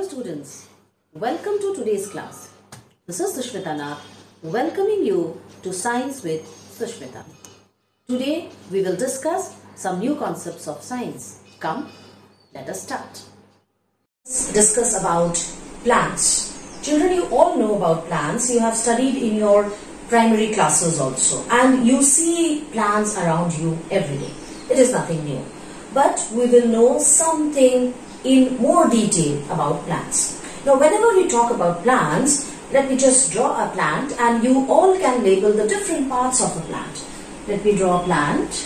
students, welcome to today's class. This is Sushmita Nath welcoming you to Science with Sushmita. Today we will discuss some new concepts of science. Come, let us start. Let's discuss about plants. Children, you all know about plants. You have studied in your primary classes also, and you see plants around you every day. It is nothing new, but we will know something in more detail about plants. Now, whenever we talk about plants, let me just draw a plant and you all can label the different parts of a plant. Let me draw a plant.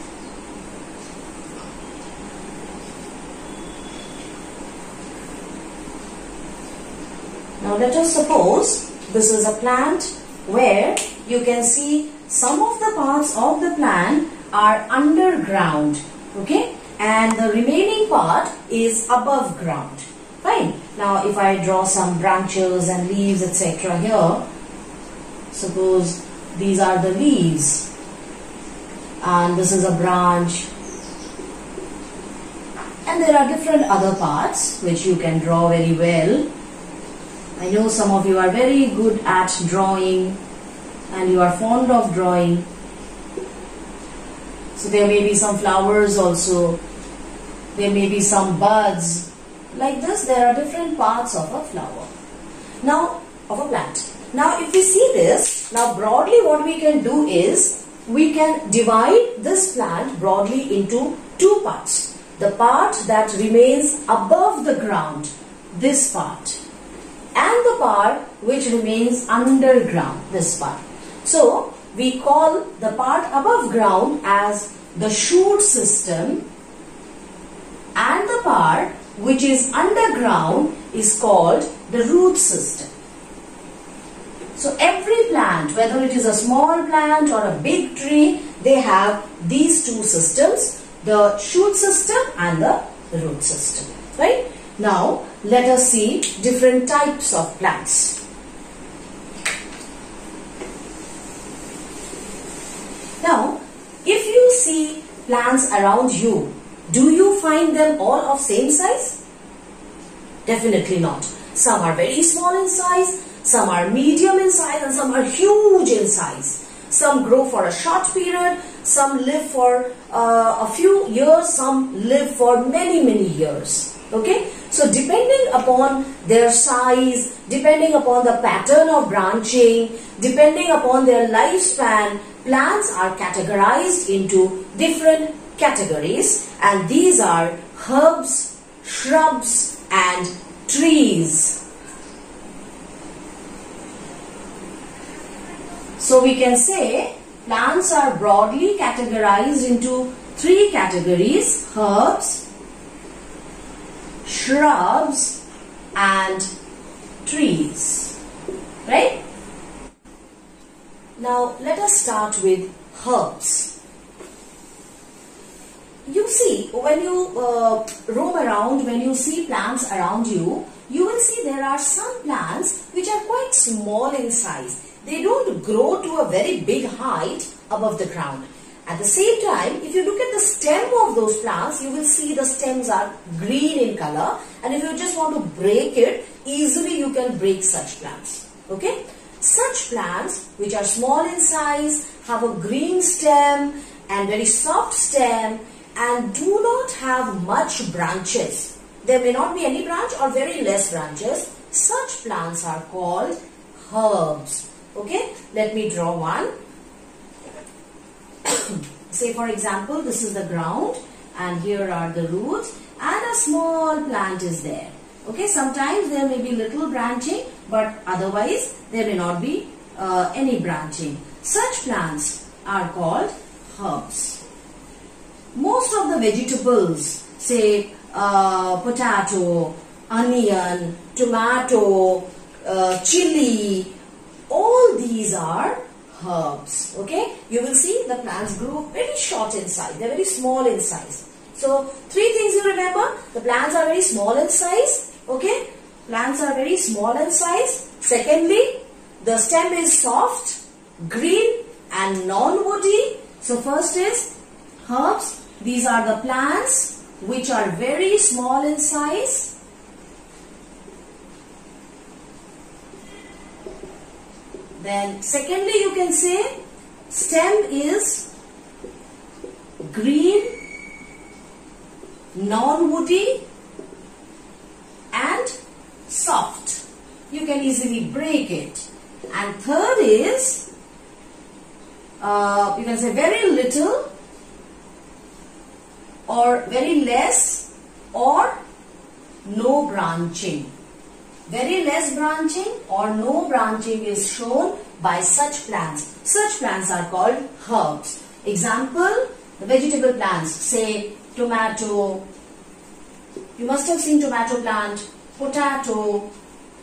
Now, let us suppose this is a plant where you can see some of the parts of the plant are underground, okay? And the remaining part is above ground. Fine. Now, if I draw some branches and leaves, etc. here, suppose these are the leaves and this is a branch, and there are different other parts which you can draw very well. I know some of you are very good at drawing and you are fond of drawing. So there may be some flowers also. There may be some buds. Like this, there are different parts of a flower. Now, of a plant. Now, if we see this, now broadly what we can do is, we can divide this plant broadly into two parts. The part that remains above the ground, this part. And the part which remains underground, this part. So, we call the part above ground as the shoot system, and the part which is underground is called the root system. So every plant, whether it is a small plant or a big tree, they have these two systems, the shoot system and the root system. Right? Now, let us see different types of plants. Now, if you see plants around you, do you find them all of same size? Definitely not. Some are very small in size, some are medium in size, and some are huge in size. Some grow for a short period, some live for a few years, some live for many years. Okay? So depending upon their size, depending upon the pattern of branching, depending upon their lifespan, plants are categorized into different categories, and these are herbs, shrubs and trees. So we can say plants are broadly categorized into three categories: herbs, shrubs and trees. Right? Now let us start with herbs. You see, when you roam around, when you see plants around you, you will see there are some plants which are quite small in size. They don't grow to a very big height above the ground. At the same time, if you look at the stem of those plants, you will see the stems are green in color, and if you just want to break it, easily you can break such plants. Okay? Such plants which are small in size, have a green stem and very soft stem, and do not have much branches. There may not be any branch or very less branches. Such plants are called herbs. Okay, let me draw one. Say for example, this is the ground and here are the roots and a small plant is there. Okay, sometimes there may be little branching, but otherwise there may not be any branching. Such plants are called herbs. Most of the vegetables, say potato, onion, tomato, chili, all these are herbs. Okay, you will see the plants grow very short in size, they are very small in size. So, three things you remember: the plants are very small in size. Okay, plants are very small in size. Secondly, the stem is soft, green and non-woody. So, first is herbs. These are the plants which are very small in size. Then secondly, you can say stem is green, non-woody and soft. You can easily break it. And third is, you can say very little or very less or no branching. Very less branching or no branching is shown by such plants. Such plants are called herbs. Example, the vegetable plants, say tomato. You must have seen tomato plant, potato,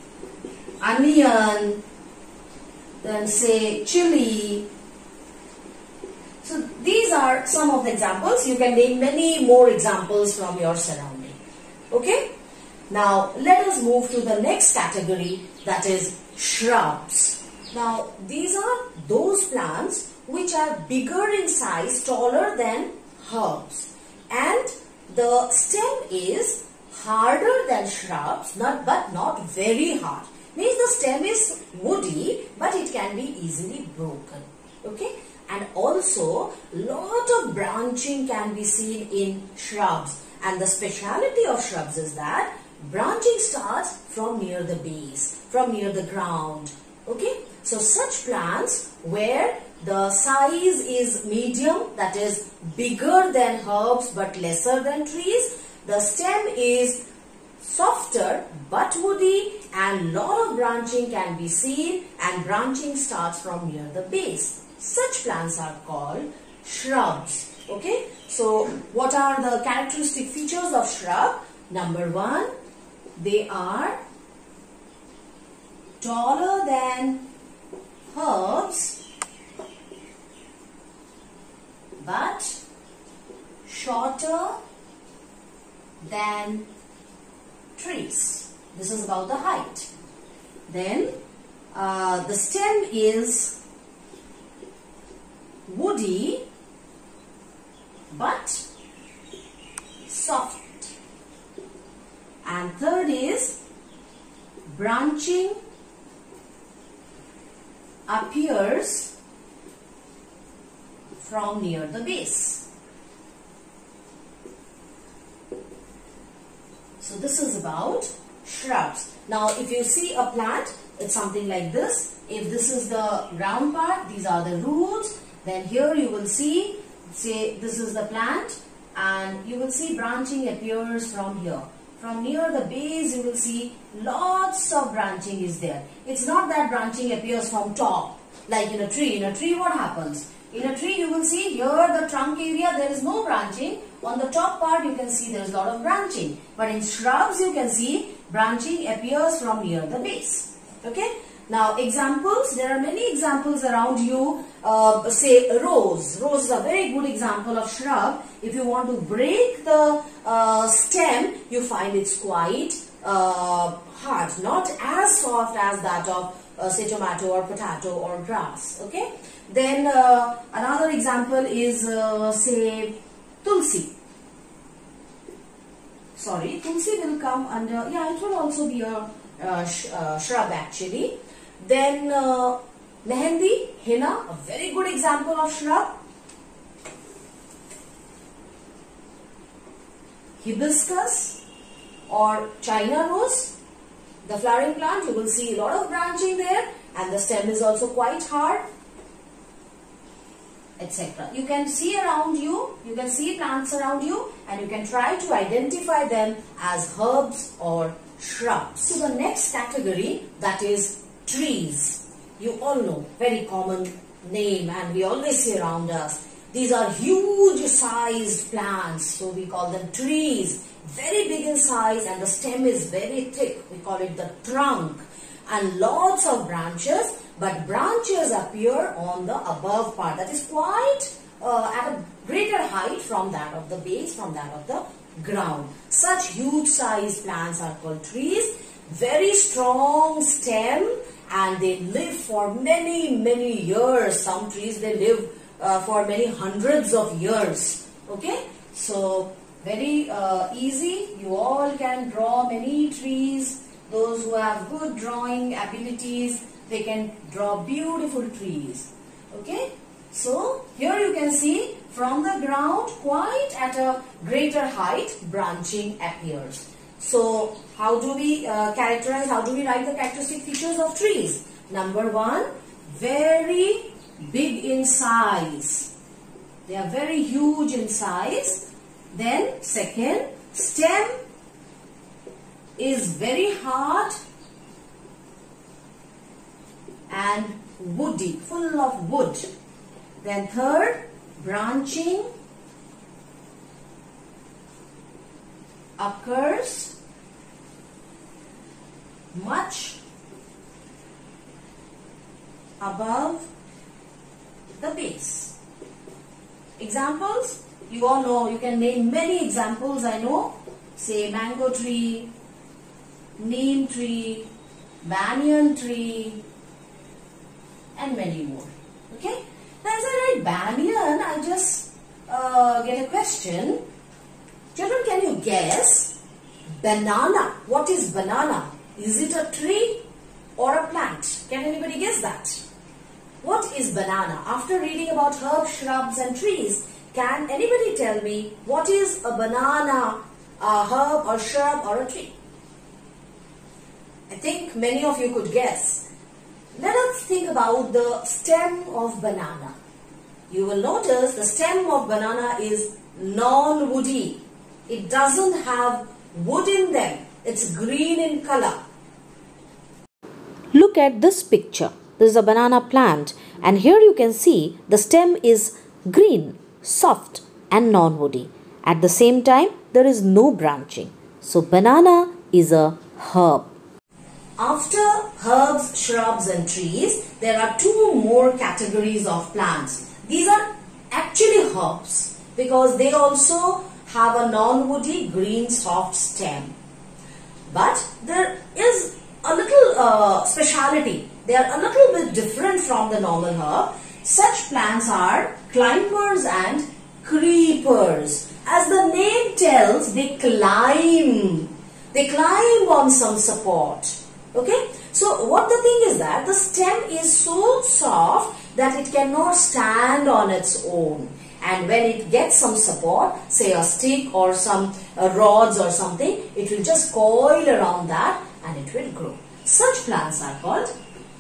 onion, then say chili. So these are some of the examples. You can name many more examples from your surrounding. Okay? Now let us move to the next category, that is shrubs. Now these are those plants which are bigger in size, taller than herbs, and the stem is harder than shrubs, but not very hard. Means the stem is woody, but it can be easily broken. Okay? And also lot of branching can be seen in shrubs, and the speciality of shrubs is that branching starts from near the base, from near the ground. Okay? So such plants where the size is medium, that is bigger than herbs but lesser than trees, the stem is softer but woody, and lot of branching can be seen, and branching starts from near the base. Such plants are called shrubs. Okay? So what are the characteristic features of shrub? Number one, they are taller than herbs but shorter than trees. This is about the height. Then the stem is woody but soft. And third is branching appears from near the base. So this is about shrubs. Now if you see a plant, it's something like this. If this is the ground part, these are the roots. Then here you will see, say this is the plant, and you will see branching appears from here. From near the base you will see lots of branching is there. It's not that branching appears from top like in a tree. In a tree what happens? In a tree you will see here the trunk area there is no branching. On the top part you can see there is a lot of branching. But in shrubs you can see branching appears from near the base. Okay? Now examples, there are many examples around you. Say rose. Rose is a very good example of shrub. If you want to break the stem, you find it's quite hard, not as soft as that of say tomato or potato or grass. Okay. Then another example is say tulsi. Sorry, tulsi will come under, yeah, it will also be a shrub actually. Then mehendi, henna, a very good example of shrub. Hibiscus or China rose, the flowering plant, you will see a lot of branching there, and the stem is also quite hard, etc. You can see around you, you can see plants around you, and you can try to identify them as herbs or shrubs. So the next category, that is trees. You all know, very common name, and we always see around us. These are huge sized plants, so we call them trees. Very big in size, and the stem is very thick. We call it the trunk, and lots of branches, but branches appear on the above part, that is quite at a greater height from that of the base, from that of the ground. Such huge sized plants are called trees. Very strong stem, and they live for many years. Some trees they live for many hundreds of years. Okay, so very easy. You all can draw many trees. Those who have good drawing abilities, they can draw beautiful trees. Okay, so here you can see from the ground quite at a greater height branching appears. So how do we characterize, how do we write the characteristic features of trees? Number one, very big in size. They are very huge in size. Then second, stem is very hard and woody, full of wood. Then third, branching occurs much above the base. Examples, you all know, you can name many examples, I know. Say mango tree, neem tree, banyan tree, and many more. Okay. Now as I write banyan, I just get a question. Children, can you guess? Banana. What is banana? Is it a tree or a plant? Can anybody guess that? What is banana? After reading about herbs, shrubs and trees, can anybody tell me what is a banana, a herb or shrub or a tree? I think many of you could guess. Let us think about the stem of banana. You will notice the stem of banana is non-woody. It doesn't have wood in them. It's green in color. Look at this picture. This is a banana plant, and here you can see the stem is green, soft and non-woody. At the same time, there is no branching. So banana is a herb. After herbs, shrubs and trees, there are two more categories of plants. These are actually herbs because they also have a non-woody green soft stem. But there is a little speciality. They are a little bit different from the normal herb. Such plants are climbers and creepers. As the name tells, they climb. They climb on some support. Okay, so what the thing is that the stem is so soft that it cannot stand on its own, and when it gets some support, say a stick or some rods or something, it will just coil around that and it will grow. Such plants are called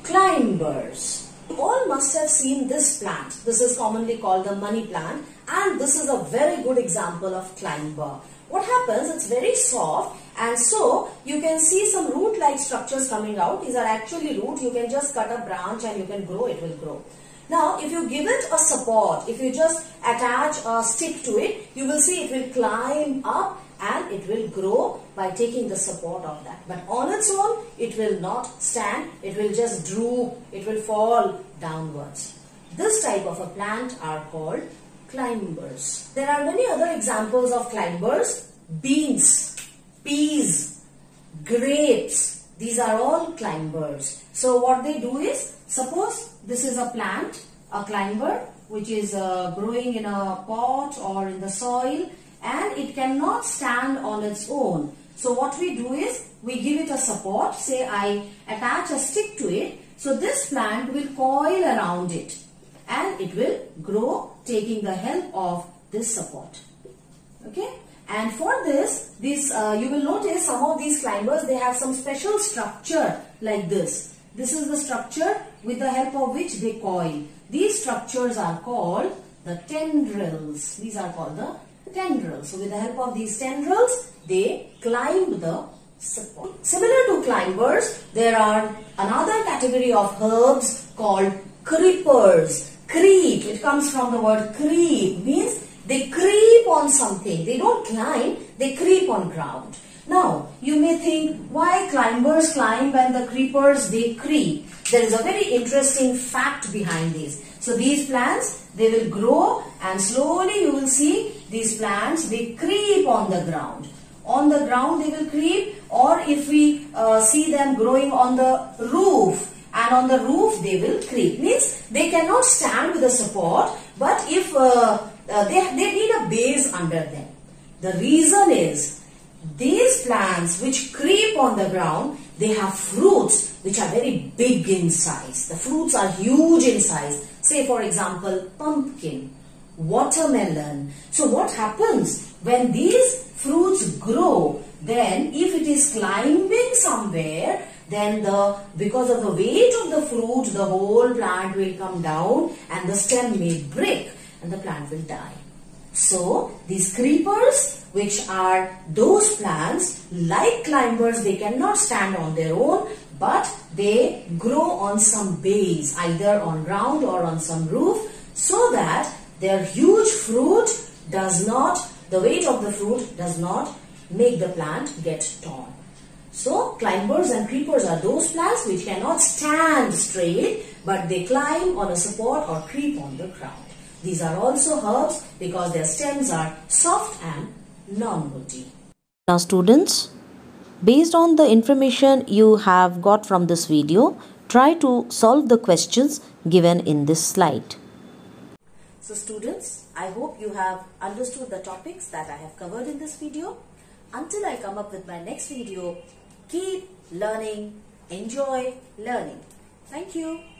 climbers. You all must have seen this plant. This is commonly called the money plant, and this is a very good example of climber. What happens, it's very soft, and so you can see some root-like structures coming out. These are actually root. You can just cut a branch and you can grow, it will grow. Now, if you give it a support, if you just attach a stick to it, you will see it will climb up and it will grow by taking the support of that. But on its own, it will not stand. It will just droop. It will fall downwards. This type of a plant are called climbers. There are many other examples of climbers. Beans, peas, grapes. These are all climbers. So what they do is, suppose this is a plant, a climber, which is growing in a pot or in the soil, and it cannot stand on its own. So what we do is, we give it a support. Say I attach a stick to it. So this plant will coil around it and it will grow taking the help of this support. Okay. And for this, you will notice some of these climbers, they have some special structure like this. This is the structure with the help of which they coil. These structures are called the tendrils. These are called the tendrils. So with the help of these tendrils, they climb the support. Similar to climbers, there are another category of herbs called creepers. Creep, it comes from the word creep, means they creep on something. They don't climb, they creep on ground. Now, you may think, why climbers climb and the creepers, they creep? There is a very interesting fact behind this. So, these plants, they will grow and slowly you will see these plants, they creep on the ground. On the ground they will creep, or if we see them growing on the roof, and on the roof they will creep. Means they cannot stand with the support, but if they need a base under them. The reason is, these plants which creep on the ground, they have fruits which are very big in size. The fruits are huge in size. Say for example, pumpkin, watermelon. So what happens when these fruits grow? Then if it is climbing somewhere, then because of the weight of the fruit, the whole plant will come down and the stem may break and the plant will die. So these creepers, which are those plants, like climbers, they cannot stand on their own, but they grow on some base, either on ground or on some roof, so that their huge fruit does not, the weight of the fruit does not make the plant get torn. So climbers and creepers are those plants which cannot stand straight, but they climb on a support or creep on the ground. These are also herbs because their stems are soft and non-woody. Now students, based on the information you have got from this video, try to solve the questions given in this slide. So students, I hope you have understood the topics that I have covered in this video. Until I come up with my next video, keep learning, enjoy learning. Thank you.